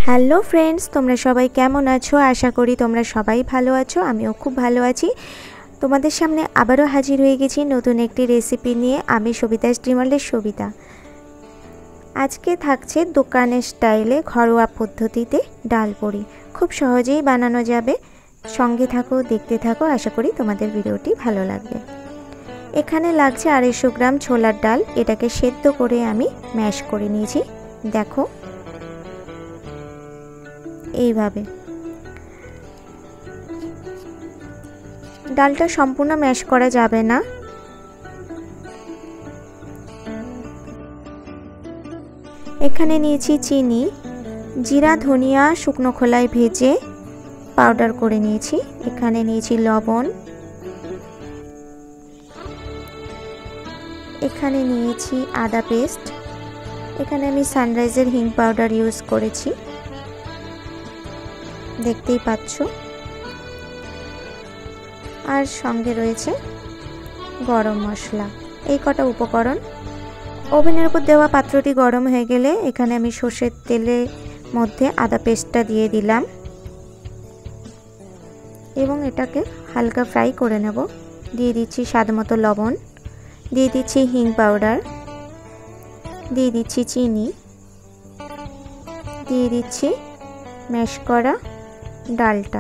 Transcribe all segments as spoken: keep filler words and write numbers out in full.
Hello friends, তোমরা সবাই কেমন আছো? আশা করি তোমরা সবাই ভালো আছো। আমিও খুব ভালো আছি। তোমাদের সামনে আবারও হাজির হয়ে গেছি নতুন একটি রেসিপি নিয়ে। আমি সবিতা স্টিমালের সবিতা। আজকে থাকছে দোকানের স্টাইলে ঘরোয়া পদ্ধতিতে ডাল পুরি। খুব সহজেই বানানো যাবে। সঙ্গে থাকো, দেখতে থাকো। আশা করি তোমাদের ভিডিওটি ভালো লাগবে। এখানে লাগছে আড়াইশো গ্রাম ছোলার ডাল। এটাকে সেদ্ধ করে আমি ম্যাশ করে নিয়েছি। দেখো এইভাবে। ডালটা সম্পূর্ণ ম্যাশ করা যাবে না। এখানে নিয়েছি চিনি, জিরা ধনিয়া শুকনো খোলায় ভেজে পাউডার করে নিয়েছি। এখানে নিয়েছি লবণ, এখানে নিয়েছি আদা পেস্ট, এখানে আমি সানরাইজের হিং পাউডার ইউজ করেছি, দেখতেই পাচ্ছ। আর সঙ্গে রয়েছে গরম মশলা। এই কটা উপকরণ। ওভেনের উপর দেওয়া পাত্রটি গরম হয়ে গেলে এখানে আমি সর্ষের তেলের মধ্যে আদা পেস্টটা দিয়ে দিলাম এবং এটাকে হালকা ফ্রাই করে নেব। দিয়ে দিচ্ছি স্বাদ মতো লবণ, দিয়ে দিচ্ছি হিং পাউডার, দিয়ে দিচ্ছি চিনি, দিয়ে দিচ্ছি ম্যাশ করা ডালটা।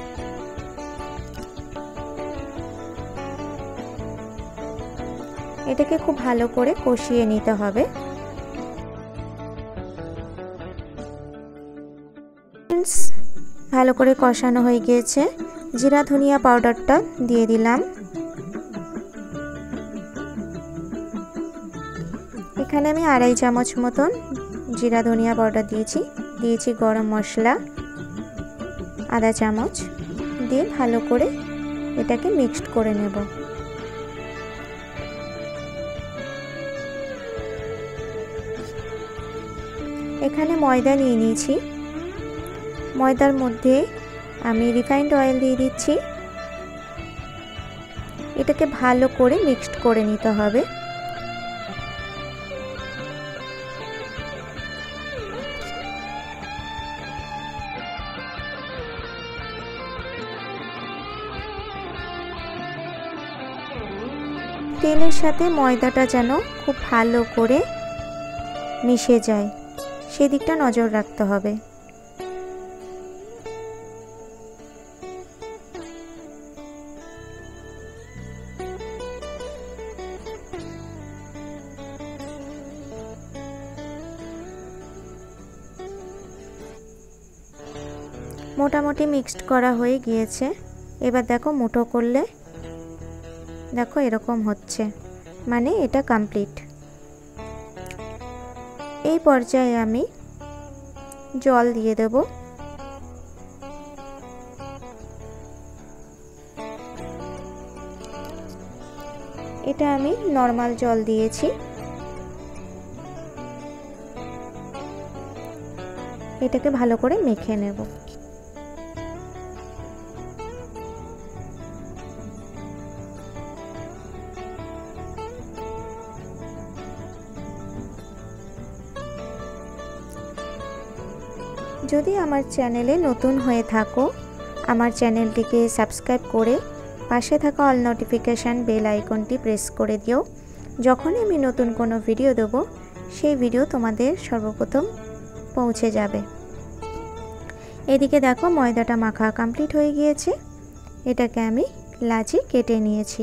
এটাকে খুব ভালো করে কষিয়ে নিতে হবে। ভালো করে কষানো হয়ে গিয়েছে। জিরা ধনিয়া পাউডারটা দিয়ে দিলাম। এখানে আমি আড়াই চামচ মতন জিরা ধনিয়া পাউডার দিয়েছি। দিয়েছি গরম মশলা আধা চামচ, দিয়ে ভালো করে এটাকে মিক্সড করে নেব। এখানে ময়দা নিয়ে নিয়েছি। ময়দার মধ্যে আমি রিফাইন্ড অয়েল দিয়ে দিচ্ছি। এটাকে ভালো করে মিক্সড করে নিতে হবে। তেলের সাথে ময়দাটা যেন খুব ভালো করে মিশে যায়, সেদিকটা নজর রাখতে হবে। মোটামুটি মিক্সড করা হয়ে গিয়েছে। এবার দেখো মুঠো করলে দেখো এরকম হচ্ছে, মানে এটা কমপ্লিট। এই পর্যায়ে আমি জল দিয়ে দেব। এটা আমি নর্মাল জল দিয়েছি। এটাকে ভালো করে মেখে নেব। যদি আমার চ্যানেলে নতুন হয়ে থাকো, আমার চ্যানেলটিকে সাবস্ক্রাইব করে পাশে থাকা অল নোটিফিকেশান বেল আইকনটি প্রেস করে দিও। যখনই আমি নতুন কোনো ভিডিও দেব, সেই ভিডিও তোমাদের সর্বপ্রথম পৌঁছে যাবে। এদিকে দেখো ময়দাটা মাখা কমপ্লিট হয়ে গিয়েছে। এটাকে আমি লাচি কেটে নিয়েছি।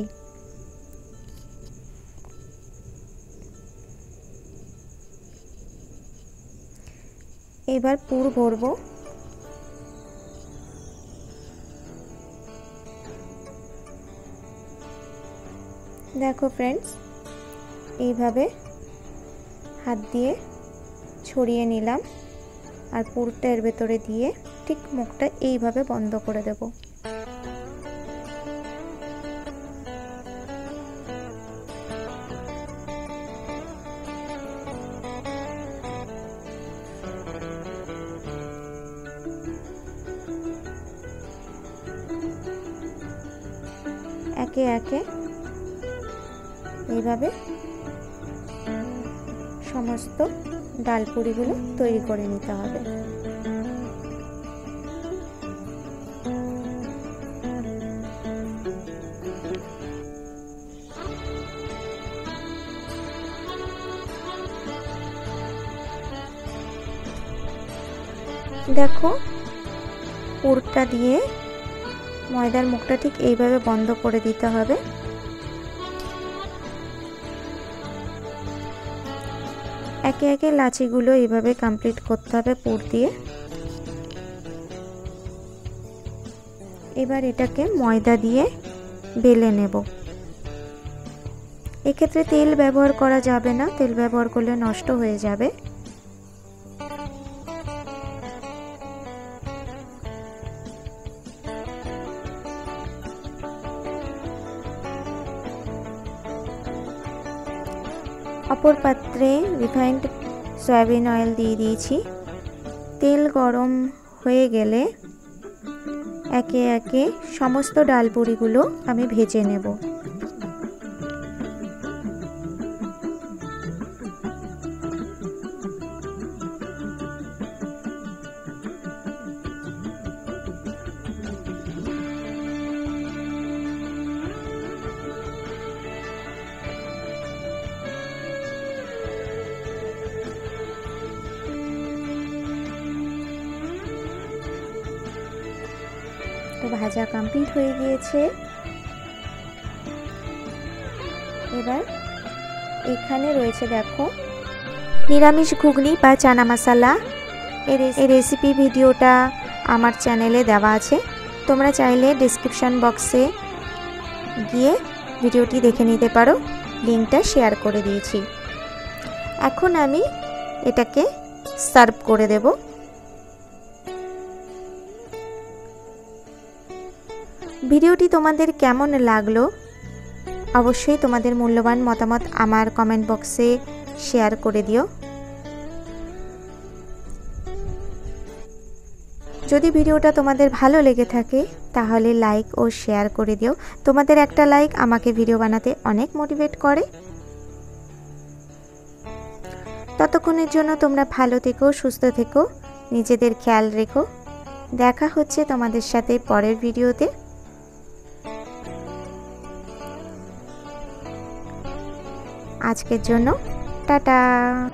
এবার পুর ভরবো। দেখো ফ্রেন্ডস, এইভাবে হাত দিয়ে ছড়িয়ে নিলাম আর পুরটা এর ভেতরে দিয়ে ঠিক মুখটা এইভাবে বন্ধ করে দেব। একে একে এইভাবে সমস্ত ডাল পুরিগুলো তৈরি করে নিতে হবে। দেখো পুরটা দিয়ে ময়দার মুখটা ঠিক এইভাবে বন্ধ করে দিতে হবে। একে একে লাচিগুলো এইভাবে কমপ্লিট করতে হবে পুর দিয়ে। এবার এটাকে ময়দা দিয়ে বেলে নেব। এক্ষেত্রে তেল ব্যবহার করা যাবে না, তেল ব্যবহার করলে নষ্ট হয়ে যাবে। অপর পাত্রে রিফাইন্ড সয়াবিন অয়েল দিয়ে দিয়েছি। তেল গরম হয়ে গেলে একে একে সমস্ত ডাল পুরিগুলো আমি ভেজে নেব। তো ভাজা কমপ্লিট হয়ে গিয়েছে। এবার এখানে রয়েছে দেখো নিরামিষ ঘুগনি বা চানা মশলা। এই রেসিপি ভিডিওটা আমার চ্যানেলে দেওয়া আছে, তোমরা চাইলে ডেসক্রিপশন বক্সে গিয়ে ভিডিওটি দেখে নিতে পারো, লিঙ্কটা শেয়ার করে দিয়েছি। এখন আমি এটাকে সার্ভ করে দেব। ভিডিওটি তোমাদের কেমন লাগলো অবশ্যই তোমাদের মূল্যবান মতামত আমার কমেন্ট বক্সে শেয়ার করে দিও। যদি ভিডিওটা তোমাদের ভালো লেগে থাকে তাহলে লাইক ও শেয়ার করে দিও। তোমাদের একটা লাইক আমাকে ভিডিও বানাতে অনেক মোটিভেট করে। ততক্ষণের জন্য তোমরা ভালো থেকো, সুস্থ থেকো, নিজেদের খেয়াল রেখো। দেখা হচ্ছে তোমাদের সাথে পরের ভিডিওতে। আজকের জন্য টাটা।